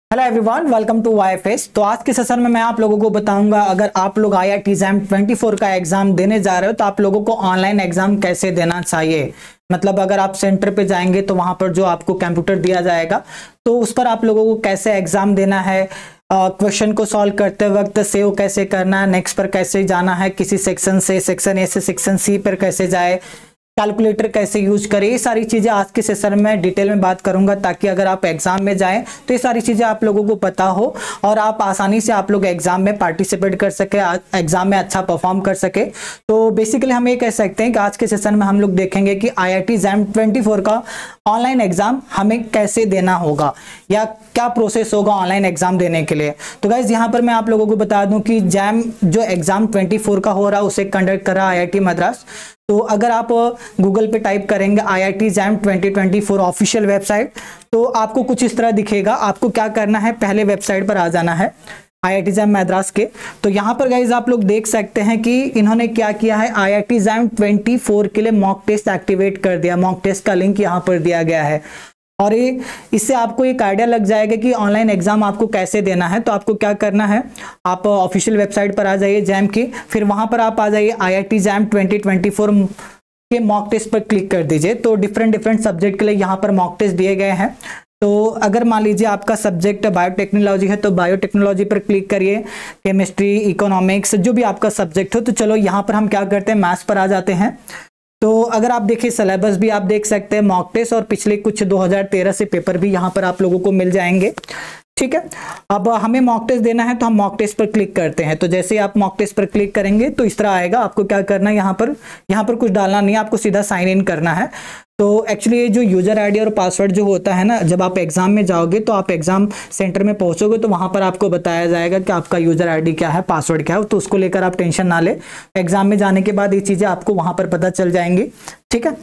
Hello everyone, welcome to YFS. तो आज के सेशन में मैं आप लोगों को बताऊंगा, अगर आप लोग आईआईटी जैम 24 का एग्जाम देने जा रहे हो तो आप लोगों को ऑनलाइन एग्जाम कैसे देना चाहिए। मतलब अगर आप सेंटर पे जाएंगे तो वहां पर जो आपको कंप्यूटर दिया जाएगा तो उस पर आप लोगों को कैसे एग्जाम देना है, क्वेश्चन को सॉल्व करते वक्त सेव कैसे करना है, नेक्स्ट पर कैसे जाना है, किसी सेक्शन से सेक्शन ए से सेक्शन सी पर कैसे जाए, कैलकुलेटर कैसे यूज करें, ये सारी चीजें आज के सेशन में डिटेल में बात करूंगा ताकि अगर आप एग्जाम में जाएं तो ये सारी चीजें आप लोगों को पता हो और आप आसानी से आप लोग एग्जाम में पार्टिसिपेट कर सके, एग्जाम में अच्छा परफॉर्म कर सके। तो बेसिकली हम ये कह सकते हैं कि आज के सेशन में हम लोग देखेंगे कि आईआईटी जैम 24 का ऑनलाइन एग्जाम हमें कैसे देना होगा या क्या प्रोसेस होगा ऑनलाइन एग्जाम देने के लिए। तो गाइज यहाँ पर मैं आप लोगों को बता दूं कि जैम जो एग्जाम 24 का हो रहा है उसे कंडक्ट कर रहा है आईआईटी मद्रास। तो अगर आप गूगल पे टाइप करेंगे आईआईटी जैम 2024 ऑफिशियल वेबसाइट तो आपको कुछ इस तरह दिखेगा। आपको क्या करना है, पहले वेबसाइट पर आ जाना है आईआईटी जैम मद्रास के। तो यहाँ पर गाइज आप लोग देख सकते हैं कि इन्होंने क्या किया है, आईआईटी जैम 24 के लिए मॉक टेस्ट एक्टिवेट कर दिया। मॉक टेस्ट का लिंक यहाँ पर दिया गया है और ये इससे आपको एक आइडिया लग जाएगा कि ऑनलाइन एग्जाम आपको कैसे देना है। तो आपको क्या करना है, आप ऑफिशियल वेबसाइट पर आ जाइए जैम की, फिर वहां पर आप आ जाइए आईआईटी जैम 2024 के मॉक टेस्ट पर क्लिक कर दीजिए। तो डिफरेंट सब्जेक्ट के लिए यहाँ पर मॉक टेस्ट दिए गए हैं। तो अगर मान लीजिए आपका सब्जेक्ट बायोटेक्नोलॉजी है तो बायोटेक्नोलॉजी पर क्लिक करिए, केमिस्ट्री, इकोनॉमिक्स, जो भी आपका सब्जेक्ट हो। तो चलो यहाँ पर हम क्या करते हैं, मैथ्स पर आ जाते हैं। तो अगर आप देखिए सिलेबस भी आप देख सकते हैं, मॉक टेस्ट और पिछले कुछ 2013 से पेपर भी यहाँ पर आप लोगों को मिल जाएंगे। ठीक है, अब हमें मॉक टेस्ट देना है तो हम मॉक टेस्ट पर क्लिक करते हैं। तो जैसे आप मॉक टेस्ट पर क्लिक करेंगे तो इस तरह आएगा। आपको क्या करना है, यहाँ पर कुछ डालना नहीं है, आपको सीधा साइन इन करना है। तो एक्चुअली ये जो यूजर आईडी और पासवर्ड जो होता है ना, जब आप एग्जाम में जाओगे तो आप एग्जाम सेंटर में पहुंचोगे तो वहां पर आपको बताया जाएगा कि आपका यूजर आईडी क्या है, पासवर्ड क्या है। तो उसको लेकर आप टेंशन ना ले, एग्जाम में जाने के बाद ये चीजें आपको वहां पर पता चल जाएंगी। ठीक है,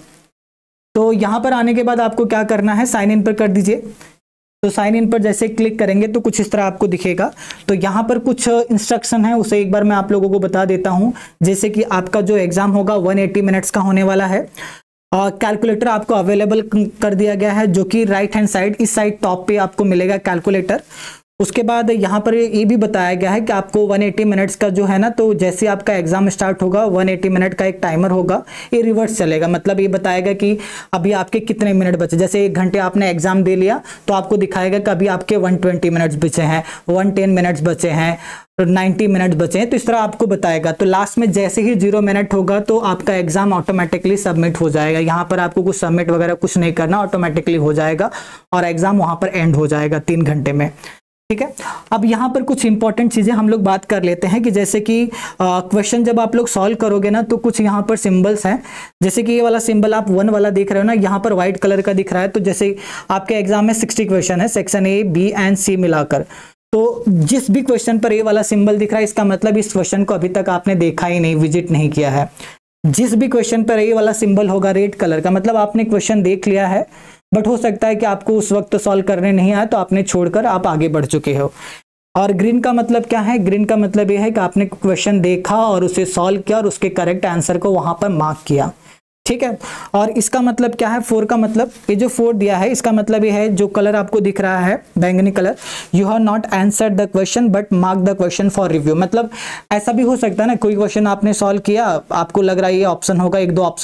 तो यहाँ पर आने के बाद आपको क्या करना है, साइन इन पर कर दीजिए। तो साइन इन पर जैसे क्लिक करेंगे तो कुछ इस तरह आपको दिखेगा। तो यहाँ पर कुछ इंस्ट्रक्शन है, उसे एक बार मैं आप लोगों को बता देता हूँ। जैसे कि आपका जो एग्जाम होगा 180 मिनट्स का होने वाला है। कैलकुलेटर आपको अवेलेबल कर दिया गया है, जो कि राइट हैंड साइड, इस साइड टॉप पे आपको मिलेगा कैलकुलेटर। उसके बाद यहाँ पर ये भी बताया गया है कि आपको 180 मिनट्स का जो है ना, तो जैसे आपका एग्जाम स्टार्ट होगा 180 मिनट का एक टाइमर होगा, ये रिवर्स चलेगा। मतलब ये बताएगा कि अभी आपके कितने मिनट बचे। जैसे 1 घंटे आपने एग्जाम दे लिया तो आपको दिखाएगा कि अभी आपके 120 मिनट्स बचे हैं, 110 मिनट्स बचे हैं, 90 मिनट बचे हैं। तो इस तरह आपको बताएगा। तो लास्ट में जैसे ही 0 मिनट होगा तो आपका एग्जाम ऑटोमेटिकली सबमिट हो जाएगा। यहाँ पर आपको कुछ सबमिट वगैरह कुछ नहीं करना, ऑटोमेटिकली हो जाएगा और एग्जाम वहां पर एंड हो जाएगा 3 घंटे में। ठीक है, अब यहाँ पर कुछ इंपॉर्टेंट चीजें हम लोग बात कर लेते हैं कि जैसे कि क्वेश्चन जब आप लोग सॉल्व करोगे ना तो कुछ यहाँ पर सिंबल्स हैं। जैसे कि ये वाला सिंबल आप 1 वाला देख रहे हो ना, यहाँ पर व्हाइट कलर का दिख रहा है। तो जैसे आपके एग्जाम में 60 क्वेश्चन है, section A, B and C मिलाकर। तो जिस भी क्वेश्चन पर ये वाला सिंबल दिख रहा है, इसका मतलब इस क्वेश्चन को अभी तक आपने देखा ही नहीं, विजिट नहीं किया है। जिस भी क्वेश्चन पर ये वाला सिंबल होगा रेड कलर का, मतलब आपने क्वेश्चन देख लिया है, बट हो सकता है कि आपको उस वक्त सॉल्व करने नहीं आया तो आपने छोड़कर आप आगे बढ़ चुके हो। और ग्रीन का मतलब क्या है, ग्रीन का मतलब यह है कि आपने क्वेश्चन देखा और उसे सॉल्व किया और उसके करेक्ट आंसर को वहां पर मार्क किया। ठीक है, और इसका मतलब क्या है, 4 का मतलब, ये जो 4 दिया है इसका मतलब ये है, जो कलर आपको दिख रहा है बैंगनी colour, you have not answered the question but mark the question for review. मतलब ऐसा भी हो सकता है ना, कोई क्वेश्चन आपने सॉल्व किया, आपको लग रहा है ये ऑप्शन होगा,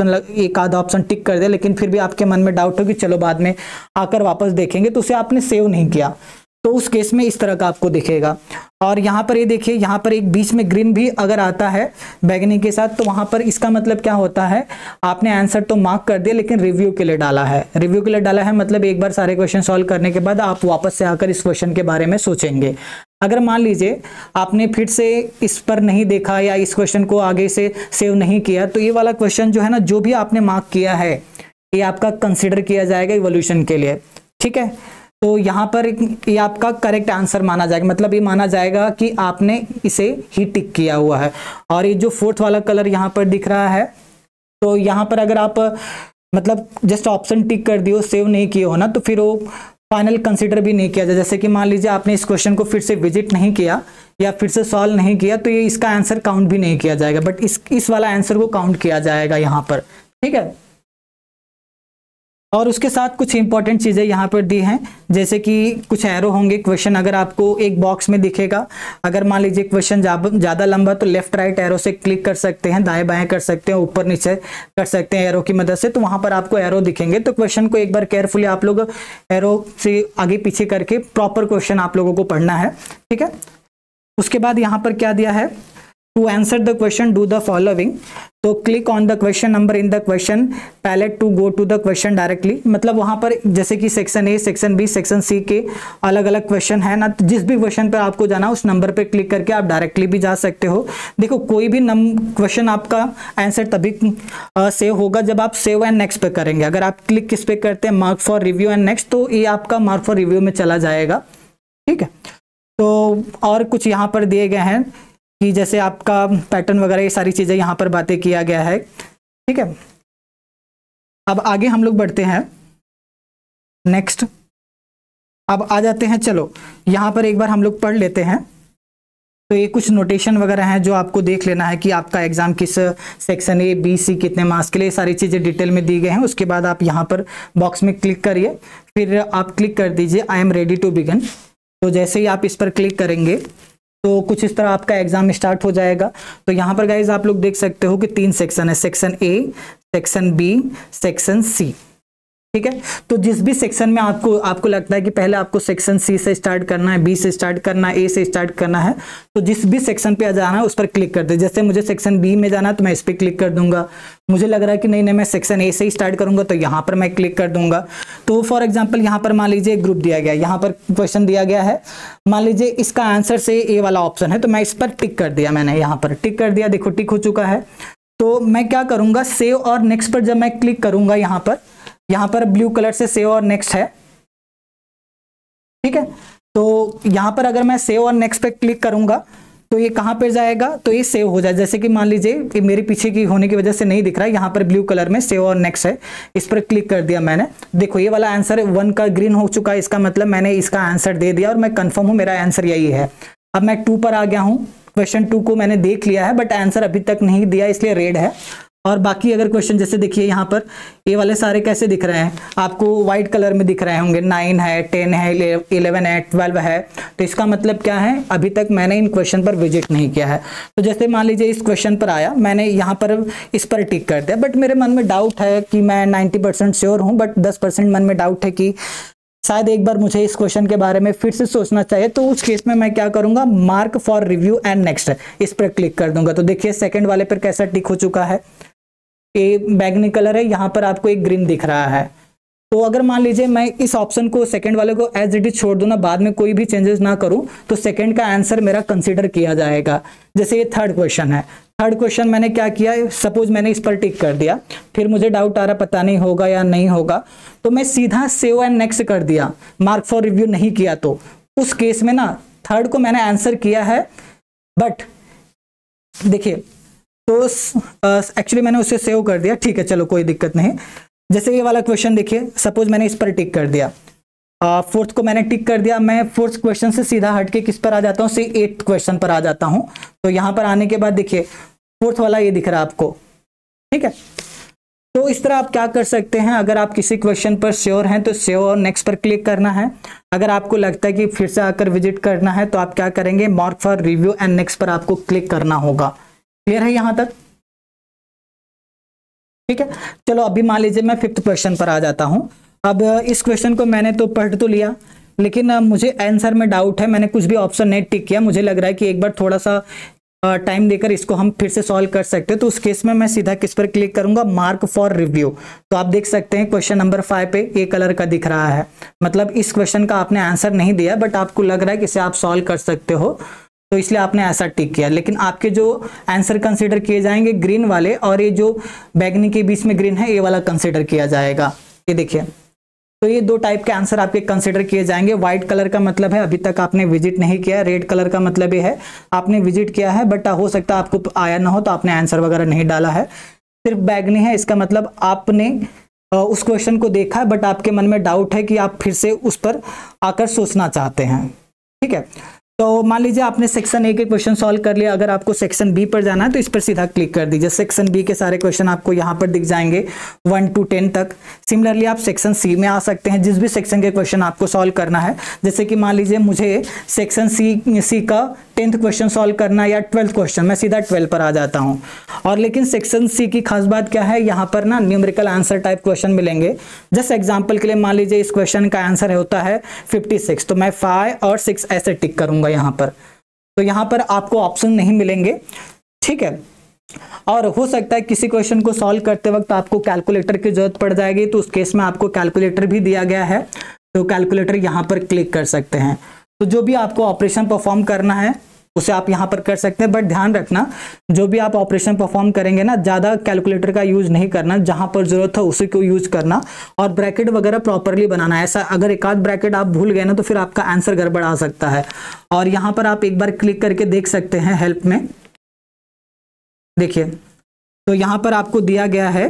एक आधा ऑप्शन टिक कर दे, लेकिन फिर भी आपके मन में डाउट हो कि चलो बाद में आकर वापस देखेंगे, तो उसे आपने सेव नहीं किया। तो उस केस में इस तरह का आपको दिखेगा। और यहाँ पर ये देखिए, यहाँ पर एक बीच में ग्रीन भी अगर आता है बैगनी के साथ, तो वहां पर इसका मतलब क्या होता है, आपने आंसर तो मार्क कर दिया लेकिन रिव्यू के लिए डाला है। रिव्यू के लिए डाला है मतलब एक बार सारे क्वेश्चन सॉल्व करने के बाद आप वापस से आकर इस क्वेश्चन के बारे में सोचेंगे। अगर मान लीजिए आपने फिर से इस पर नहीं देखा या इस क्वेश्चन को आगे से सेव नहीं किया, तो ये वाला क्वेश्चन जो है ना, जो भी आपने मार्क किया है ये आपका कंसिडर किया जाएगा इवोल्यूशन के लिए। ठीक है, तो यहाँ पर ये आपका करेक्ट आंसर माना जाएगा, मतलब ये माना जाएगा कि आपने इसे ही टिक किया हुआ है। और ये जो 4th वाला कलर यहाँ पर दिख रहा है, तो यहाँ पर अगर आप मतलब जस्ट ऑप्शन टिक कर दियो, सेव नहीं किए हो ना, तो फिर वो फाइनल कंसीडर भी नहीं किया जाए। जैसे कि मान लीजिए आपने इस क्वेश्चन को फिर से विजिट नहीं किया या फिर से सॉल्व नहीं किया, तो ये इसका आंसर काउंट भी नहीं किया जाएगा, बट इस वाला आंसर को काउंट किया जाएगा यहाँ पर। ठीक है, और उसके साथ कुछ इंपॉर्टेंट चीज़ें यहाँ पर दी हैं, जैसे कि कुछ एरो होंगे। क्वेश्चन अगर आपको एक बॉक्स में दिखेगा, अगर मान लीजिए क्वेश्चन ज़्यादा लंबा तो लेफ्ट राइट एरो से क्लिक कर सकते हैं, दाएं बाएं कर सकते हैं, ऊपर नीचे कर सकते हैं एरो की मदद से। तो वहाँ पर आपको एरो दिखेंगे, तो क्वेश्चन को एक बार केयरफुली आप लोग एरो से आगे पीछे करके प्रॉपर क्वेश्चन आप लोगों को पढ़ना है, ठीक है। उसके बाद यहाँ पर क्या दिया है, to answer the question do the following. तो click on the question number in the question palette to go to the question directly. मतलब वहां पर जैसे कि section A, section B, section C के अलग अलग क्वेश्चन है ना, तो जिस भी क्वेश्चन पर आपको जाना उस नंबर पे क्लिक करके आप डायरेक्टली भी जा सकते हो। देखो कोई भी क्वेश्चन आपका आंसर तभी सेव होगा जब आप सेव एंड नेक्स्ट पे करेंगे। अगर आप क्लिक किस पे करते हैं, mark for review and next, तो ये आपका मार्क फॉर रिव्यू में चला जाएगा, ठीक है। तो और कुछ यहाँ पर दिए गए हैं कि जैसे आपका पैटर्न वगैरह, ये सारी चीजें यहाँ पर बातें किया गया है, ठीक है। अब आगे हम लोग बढ़ते हैं नेक्स्ट। अब आ जाते हैं, चलो यहाँ पर एक बार हम लोग पढ़ लेते हैं। तो ये कुछ नोटेशन वगैरह हैं जो आपको देख लेना है कि आपका एग्जाम किस सेक्शन ए, बी, सी कितने मार्क्स के लिए, सारी चीजें डिटेल में दी गई हैं। उसके बाद आप यहाँ पर बॉक्स में क्लिक करिए, फिर आप क्लिक कर दीजिए I am ready to begin. तो जैसे ही आप इस पर क्लिक करेंगे तो कुछ इस तरह आपका एग्जाम स्टार्ट हो जाएगा। तो यहाँ पर गाइज आप लोग देख सकते हो कि 3 सेक्शन है, section A, section B, section C, ठीक है। तो जिस भी सेक्शन में आपको लगता है कि पहले आपको सेक्शन सी से स्टार्ट करना है, बी से स्टार्ट करना है, ए से स्टार्ट करना है, तो जिस भी सेक्शन पे जाना है उस पर क्लिक कर दे। जैसे मुझे सेक्शन बी में जाना है तो मैं इस पर क्लिक कर दूंगा। मुझे लग रहा है कि नहीं मैं सेक्शन ए से ही स्टार्ट करूंगा तो यहाँ पर मैं क्लिक कर दूंगा। तो फॉर एग्जाम्पल यहाँ पर मान लीजिए ग्रुप दिया गया, यहाँ पर क्वेश्चन दिया गया है, मान लीजिए इसका आंसर से ए वाला ऑप्शन है, तो मैं इस पर टिक कर दिया। मैंने यहाँ पर टिक कर दिया, देखो टिक हो चुका है। तो मैं क्या करूंगा, सेव और नेक्स्ट पर जब मैं क्लिक करूंगा, यहाँ पर ब्लू कलर से सेव और नेक्स्ट है, ठीक है। तो यहाँ पर अगर मैं सेव और नेक्स्ट पे क्लिक करूंगा तो ये कहाँ पे जाएगा, तो ये सेव हो जाए। जैसे कि मान लीजिए कि मेरे पीछे की होने की वजह से नहीं दिख रहा है, यहाँ पर ब्लू कलर में सेव और नेक्स्ट है, इस पर क्लिक कर दिया मैंने। देखो ये वाला आंसर 1 का ग्रीन हो चुका है, इसका मतलब मैंने इसका आंसर दे दिया और मैं कंफर्म हूँ मेरा आंसर यही है। अब मैं 2 पर आ गया हूँ, क्वेश्चन 2 को मैंने देख लिया है बट आंसर अभी तक नहीं दिया, इसलिए रेड है। और बाकी अगर क्वेश्चन जैसे देखिए यहाँ पर ये वाले सारे कैसे दिख रहे हैं, आपको व्हाइट कलर में दिख रहे होंगे, 9 है, 10 है, 11 है, 12 है। तो इसका मतलब क्या है, अभी तक मैंने इन क्वेश्चन पर विजिट नहीं किया है। तो जैसे मान लीजिए इस क्वेश्चन पर आया, मैंने यहाँ पर इस पर टिक कर दिया, बट मेरे मन में डाउट है कि मैं 90% श्योर हूँ, बट 10% मन में डाउट है कि शायद एक बार मुझे इस क्वेश्चन के बारे में फिर से सोचना चाहिए। तो उस केस में मैं क्या करूंगा, mark for review and next, इस पर क्लिक कर दूंगा। तो देखिए सेकंड वाले पर कैसा टिक हो चुका है, ए बैगनी कलर है, यहाँ पर आपको एक ग्रीन दिख रहा है। तो अगर मान लीजिए मैं इस ऑप्शन को, सेकंड वाले को एज इट इज छोड़ दूं ना, बाद में कोई भी चेंजेस ना करूं, तो सेकंड का आंसर मेरा कंसीडर किया जाएगा। जैसे ये थर्ड क्वेश्चन है, थर्ड क्वेश्चन मैंने क्या किया, सपोज मैंने इस पर टिक कर दिया, फिर मुझे डाउट आ रहा पता नहीं होगा या नहीं होगा, तो मैं सीधा सेव एंड नेक्स्ट कर दिया, मार्क फॉर रिव्यू नहीं किया। तो उस केस में ना थर्ड को मैंने आंसर किया है, बट देखिए तो एक्चुअली मैंने उसे सेव कर दिया, ठीक है चलो कोई दिक्कत नहीं। जैसे ये वाला क्वेश्चन देखिए, सपोज मैंने इस पर टिक कर दिया, फोर्थ को मैंने टिक कर दिया, मैं फोर्थ क्वेश्चन से सीधा हट के किस पर आ जाता हूँ, से 8th क्वेश्चन पर आ जाता हूँ। तो यहाँ पर आने के बाद देखिए फोर्थ वाला ये दिख रहा है आपको, ठीक है। तो इस तरह आप क्या कर सकते हैं, अगर आप किसी क्वेश्चन पर श्योर हैं तो सेव और नेक्स्ट पर क्लिक करना है। अगर आपको लगता है कि फिर से आकर विजिट करना है तो आप क्या करेंगे, mark for review and next पर आपको क्लिक करना होगा। क्लियर है यहाँ तक, ठीक है। चलो अभी मान लीजिए मैं 5th क्वेश्चन पर आ जाता हूँ। अब इस क्वेश्चन को मैंने तो पढ़ तो लिया, लेकिन मुझे आंसर में डाउट है, मैंने कुछ भी ऑप्शन नहीं टिक किया। मुझे लग रहा है कि एक बार थोड़ा सा टाइम देकर इसको हम फिर से सॉल्व कर सकते हैं। तो उस केस में मैं सीधा किस पर क्लिक करूंगा, मार्क फॉर रिव्यू। तो आप देख सकते हैं क्वेश्चन नंबर 5 पे ए कलर का दिख रहा है, मतलब इस क्वेश्चन का आपने आंसर नहीं दिया बट आपको लग रहा है कि इसे आप सॉल्व कर सकते हो, तो इसलिए आपने ऐसा टिक किया। लेकिन आपके जो आंसर कंसीडर किए जाएंगे ग्रीन वाले, और ये जो बैगनी के बीच में ग्रीन है ये वाला कंसीडर किया जाएगा। ये देखिए, तो ये 2 टाइप के आंसर आपके कंसीडर किए जाएंगे। व्हाइट कलर का मतलब है अभी तक आपने विजिट नहीं किया, रेड कलर का मतलब ये है आपने विजिट किया है बट हो सकता है आपको आया ना हो तो आपने आंसर वगैरह नहीं डाला है। सिर्फ बैगनी है, इसका मतलब आपने उस क्वेश्चन को देखा है बट आपके मन में डाउट है कि आप फिर से उस पर आकर सोचना चाहते हैं, ठीक है। तो मान लीजिए आपने सेक्शन ए के क्वेश्चन सॉल्व कर लिया, अगर आपको सेक्शन बी पर जाना है तो इस पर सीधा क्लिक कर दीजिए। सेक्शन बी के सारे क्वेश्चन आपको यहाँ पर दिख जाएंगे 1 to 10 तक। सिमिलरली आप सेक्शन सी में आ सकते हैं, जिस भी सेक्शन के क्वेश्चन आपको सॉल्व करना है। जैसे कि मान लीजिए मुझे सेक्शन सी का 10th क्वेश्चन सॉल्व करना या 12th क्वेश्चन, मैं सीधा 12 पर आ जाता हूँ। और लेकिन सेक्शन सी की खास बात क्या है, यहाँ पर ना न्यूमेरिकल आंसर टाइप क्वेश्चन मिलेंगे। जस्ट एग्जाम्पल के लिए मान लीजिए इस क्वेश्चन का आंसर होता है 56, तो मैं 5 और 6 ऐसे टिक करूंगा यहाँ पर। तो यहाँ पर आपको ऑप्शन नहीं मिलेंगे, ठीक है। और हो सकता है किसी क्वेश्चन को सॉल्व करते वक्त आपको कैलकुलेटर की जरूरत पड़ जाएगी, तो उस केस में आपको कैलकुलेटर भी दिया गया है, तो कैलकुलेटर यहाँ पर क्लिक कर सकते हैं। तो जो भी आपको ऑपरेशन परफॉर्म करना है उसे आप यहाँ पर कर सकते हैं, बट ध्यान रखना जो भी आप ऑपरेशन परफॉर्म करेंगे ना, ज़्यादा कैलकुलेटर का यूज नहीं करना, जहाँ पर जरूरत हो उसी को यूज करना, और ब्रैकेट वगैरह प्रॉपरली बनाना। ऐसा अगर एक आध ब्रैकेट आप भूल गए ना तो फिर आपका आंसर गड़बड़ आ सकता है। और यहाँ पर आप एक बार क्लिक करके देख सकते हैं हेल्प में, देखिए तो यहाँ पर आपको दिया गया है,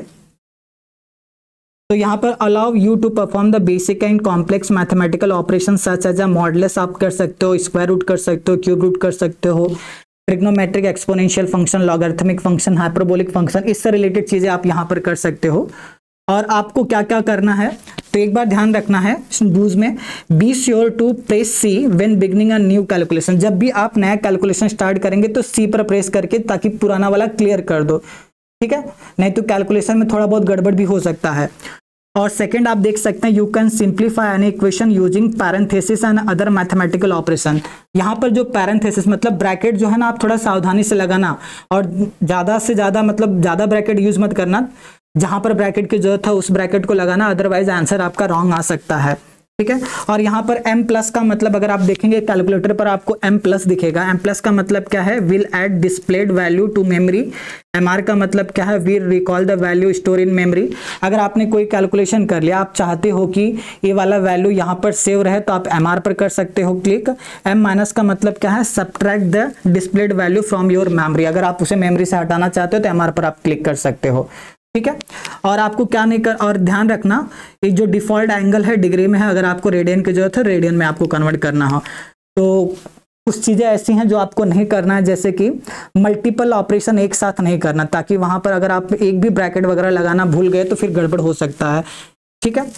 तो यहाँ पर allow you to perform the basic and complex mathematical operation such as a modulus आप कर सकते हो, स्क्वायर रूट कर सकते हो, क्यूब रूट कर सकते हो, trigonometric exponential function, logarithmic function, hyperbolic function, इससे रिलेटेड चीजें आप यहाँ पर कर सकते हो। और आपको क्या क्या करना है तो एक बार ध्यान रखना है रूल्स में, be sure to press C when beginning a new calculation. जब भी आप नया कैलकुलेशन स्टार्ट करेंगे तो सी पर प्रेस करके, ताकि पुराना वाला क्लियर कर दो, ठीक है, नहीं तो कैलकुलेशन में थोड़ा बहुत गड़बड़ भी हो सकता है। और सेकंड आप देख सकते हैं, you can simplify an equation using parenthesis and other mathematical operation. यहाँ पर जो पैरेंथेसिस मतलब ब्रैकेट जो है ना, आप थोड़ा सावधानी से लगाना, और ज्यादा से ज्यादा मतलब ज्यादा ब्रैकेट यूज मत करना, जहां पर ब्रैकेट की जरूरत है उस ब्रैकेट को लगाना, अदरवाइज आंसर आपका रॉन्ग आ सकता है, ठीक है। और यहाँ पर m प्लस का मतलब अगर आप देखेंगे कैलकुलेटर पर आपको m प्लस दिखेगा। m प्लस का मतलब क्या है, will add displayed value to memory. mr का मतलब क्या है, will recall the value store in memory. अगर आपने कोई कैलकुलेशन कर लिया, आप चाहते हो कि ये वाला वैल्यू यहाँ पर सेव रहे, तो आप mr पर कर सकते हो क्लिक। m माइनस का मतलब क्या है, subtract the displayed value from your memory. अगर आप उसे मेमोरी से हटाना चाहते हो तो mr पर आप क्लिक कर सकते हो, ठीक है। और आपको क्या नहीं कर, और ध्यान रखना ये जो डिफॉल्ट एंगल है डिग्री में है, अगर आपको रेडियन की जरूरत है रेडियन में आपको कन्वर्ट करना हो। तो कुछ चीजें ऐसी हैं जो आपको नहीं करना है, जैसे कि मल्टीपल ऑपरेशन एक साथ नहीं करना, ताकि वहां पर अगर आप एक भी ब्रैकेट वगैरह लगाना भूल गए तो फिर गड़बड़ हो सकता है, ठीक है।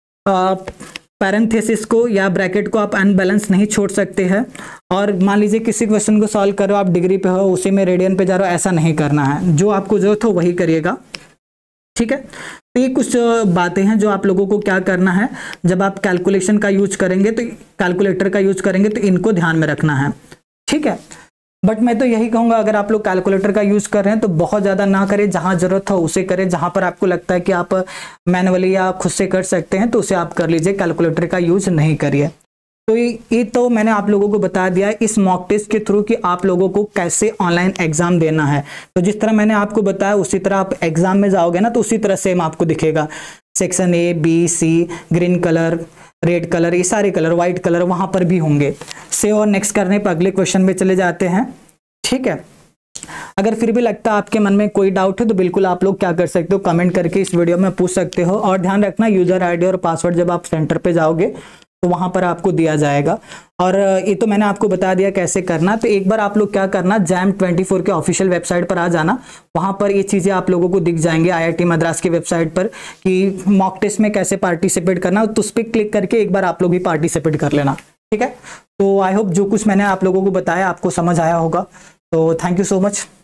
पैरेंथेसिस को या ब्रैकेट को आप अनबैलेंस नहीं छोड़ सकते हैं। और मान लीजिए किसी क्वेश्चन को सॉल्व करो, आप डिग्री पे हो, उसी में रेडियन पे जा रहे हो, ऐसा नहीं करना है, जो आपको जरूरत हो वही करिएगा, ठीक है। तो ये कुछ बातें हैं जो आप लोगों को क्या करना है, जब आप कैलकुलेशन का यूज करेंगे तो कैलकुलेटर का यूज करेंगे तो इनको ध्यान में रखना है, ठीक है। बट मैं तो यही कहूंगा, अगर आप लोग कैलकुलेटर का यूज कर रहे हैं तो बहुत ज्यादा ना करें, जहां जरूरत हो उसे करें, जहां पर आपको लगता है कि आप मैनुअली या खुद से कर सकते हैं तो उसे आप कर लीजिए, कैलकुलेटर का यूज नहीं करिए। तो ये तो मैंने आप लोगों को बता दिया है इस मॉक टेस्ट के थ्रू कि आप लोगों को कैसे ऑनलाइन एग्जाम देना है। तो जिस तरह मैंने आपको बताया उसी तरह आप एग्जाम में जाओगे ना, तो उसी तरह सेम आपको दिखेगा, section A B C, green colour, red colour, ये सारे कलर, व्हाइट कलर वहां पर भी होंगे। सेव और नेक्स्ट करने पर अगले क्वेश्चन में चले जाते हैं, ठीक है। अगर फिर भी लगता है आपके मन में कोई डाउट है तो बिल्कुल आप लोग क्या कर सकते हो, कमेंट करके इस वीडियो में पूछ सकते हो। और ध्यान रखना यूजर आईडी और पासवर्ड जब आप सेंटर पे जाओगे तो वहां पर आपको दिया जाएगा। और ये तो मैंने आपको बता दिया कैसे करना। तो एक बार आप लोग क्या करना, JAM24 के ऑफिशियल वेबसाइट पर आ जाना, वहां पर ये चीजें आप लोगों को दिख जाएंगे IIT मद्रास की वेबसाइट पर कि मॉक टेस्ट में कैसे पार्टिसिपेट करना, तो उस पर क्लिक करके एक बार आप लोग भी पार्टिसिपेट कर लेना, ठीक है। तो आई होप जो कुछ मैंने आप लोगों को बताया आपको समझ आया होगा। तो थैंक यू सो मच।